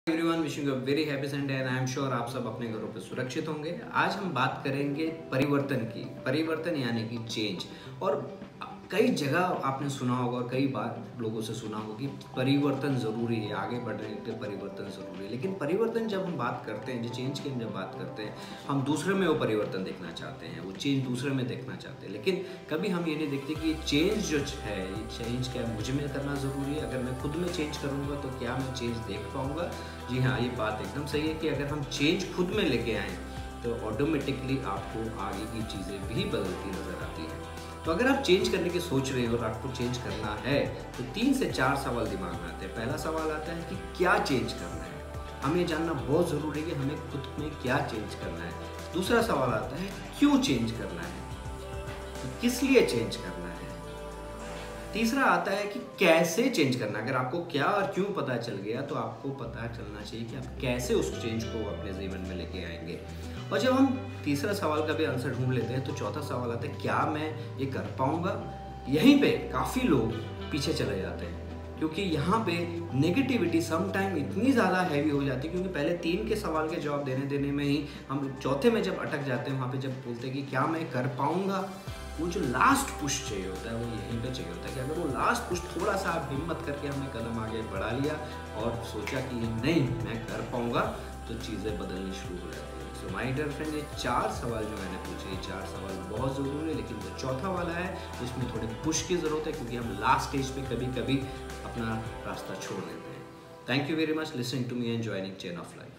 Everyone wishing a very happy Sunday and I am sure आप सब अपने घरों पे सुरक्षित होंगे। आज हम बात करेंगे परिवर्तन की। परिवर्तन यानी कि चेंज। और कई जगह आपने सुना होगा, कई बार लोगों से सुना होगा कि परिवर्तन ज़रूरी है, आगे बढ़ने के लिए परिवर्तन ज़रूरी है। लेकिन परिवर्तन जब हम बात करते हैं, जो चेंज की हम जब बात करते हैं, हम दूसरे में वो परिवर्तन देखना चाहते हैं, वो चेंज दूसरे में देखना चाहते हैं। लेकिन कभी हम ये नहीं देखते कि ये चेंज जो है, ये चेंज क्या मुझ में करना ज़रूरी है। अगर मैं खुद में चेंज करूँगा तो क्या मैं चेंज देख पाऊँगा? जी हाँ, ये बात एकदम सही है कि अगर हम चेंज खुद में लेके आएँ तो ऑटोमेटिकली आपको आगे की चीज़ें भी बदलती नज़र आती हैं। तो अगर आप चेंज करने की सोच रहे हो और आपको चेंज करना है तो 3 से 4 सवाल दिमाग में आते हैं। पहला सवाल आता है कि क्या चेंज करना है। हमें ये जानना बहुत ज़रूरी है कि हमें खुद में क्या चेंज करना है। दूसरा सवाल आता है क्यों चेंज करना है, किस लिए चेंज करना है। तीसरा आता है कि कैसे चेंज करना है। अगर आपको क्या और क्यों पता चल गया तो आपको पता चलना चाहिए कि आप कैसे उस चेंज को अपने जीवन में लेके आएंगे। और जब हम तीसरा सवाल का भी आंसर ढूंढ लेते हैं तो चौथा सवाल आता है क्या मैं ये कर पाऊंगा। यहीं पे काफ़ी लोग पीछे चले जाते हैं क्योंकि यहाँ पे नेगेटिविटी सम टाइम इतनी ज़्यादा हैवी हो जाती है, क्योंकि पहले 3 के सवाल के जवाब देने में ही हम चौथे में जब अटक जाते हैं, वहाँ पे जब बोलते हैं कि क्या मैं कर पाऊंगा, वो जो लास्ट पुश चाहिए होता है वो यहीं पे चाहिए होता है कि अगर वो लास्ट पुश थोड़ा सा आप हिम्मत करके हमने कदम आगे बढ़ा लिया और सोचा कि नहीं मैं कर पाऊंगा, तो चीज़ें बदलनी शुरू हो जाती है। सो माय डियर फ्रेंड, ये 4 सवाल जो मैंने पूछे, ये 4 सवाल बहुत ज़रूरी है। लेकिन जो चौथा वाला है उसमें थोड़े पुश की ज़रूरत है, क्योंकि हम लास्ट स्टेज पे कभी कभी अपना रास्ता छोड़ देते हैं। Thank you very much listening to me and joining chain of life.